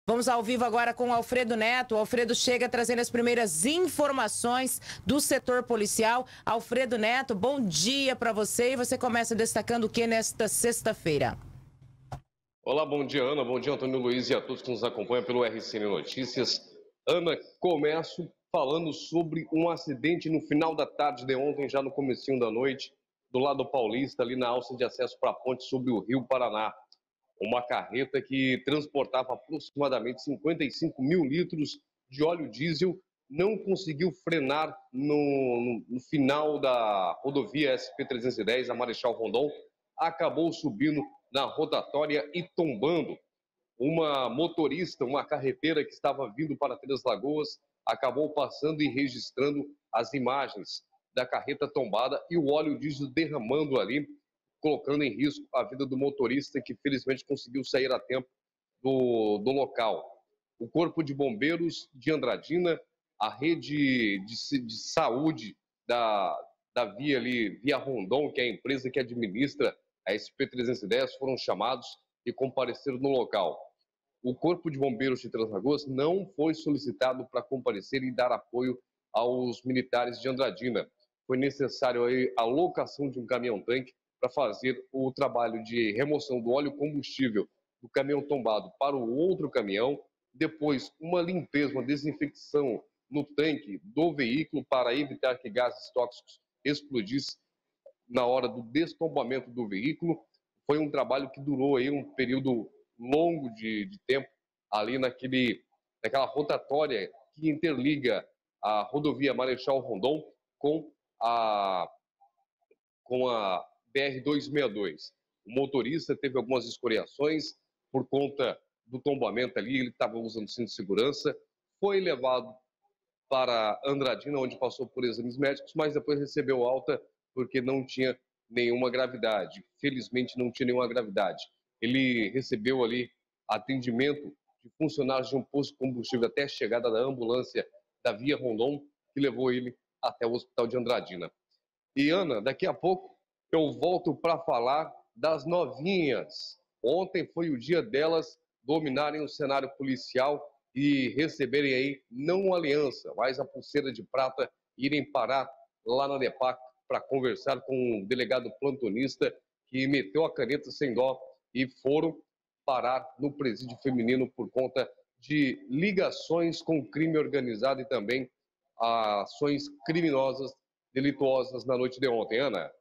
Vamos ao vivo agora com o Alfredo Neto. O Alfredo chega trazendo as primeiras informações do setor policial. Alfredo Neto, bom dia para você. E você começa destacando o que nesta sexta-feira? Olá, bom dia, Ana. Bom dia, Antônio Luiz, e a todos que nos acompanham pelo RCN Notícias. Ana, começo falando sobre um acidente no final da tarde de ontem, já no comecinho da noite, do lado paulista, ali na alça de acesso para a ponte sobre o Rio Paraná. Uma carreta que transportava aproximadamente 55 mil litros de óleo diesel não conseguiu frenar no final da rodovia SP-310, a Marechal Rondon, acabou subindo na rotatória e tombando. Uma motorista, uma carreteira que estava vindo para Três Lagoas, acabou passando e registrando as imagens da carreta tombada e o óleo diesel derramando ali, colocando em risco a vida do motorista, que felizmente conseguiu sair a tempo do local. O Corpo de Bombeiros de Andradina, a rede de saúde da Via Rondon, que é a empresa que administra a SP-310, foram chamados e compareceram no local. O Corpo de Bombeiros de Três Lagoas não foi solicitado para comparecer e dar apoio aos militares de Andradina. Foi necessário a locação de um caminhão-tanque para fazer o trabalho de remoção do óleo combustível do caminhão tombado para o outro caminhão, depois uma limpeza, uma desinfecção no tanque do veículo para evitar que gases tóxicos explodissem na hora do destombamento do veículo. Foi um trabalho que durou aí um período longo de tempo ali naquela rotatória que interliga a rodovia Marechal Rondon com a BR-262. O motorista teve algumas escoriações por conta do tombamento ali, ele estava usando cinto de segurança, foi levado para Andradina, onde passou por exames médicos, mas depois recebeu alta porque não tinha nenhuma gravidade. Felizmente não tinha nenhuma gravidade. Ele recebeu ali atendimento de funcionários de um posto de combustível até a chegada da ambulância da Via Rondon, que levou ele até o hospital de Andradina. E Ana, daqui a pouco eu volto para falar das novinhas. Ontem foi o dia delas dominarem o cenário policial e receberem aí não a aliança, mas a pulseira de prata, irem parar lá na DEPAC para conversar com um delegado plantonista que meteu a caneta sem dó e foram parar no presídio feminino por conta de ligações com crime organizado e também ações criminosas, delituosas na noite de ontem. Ana?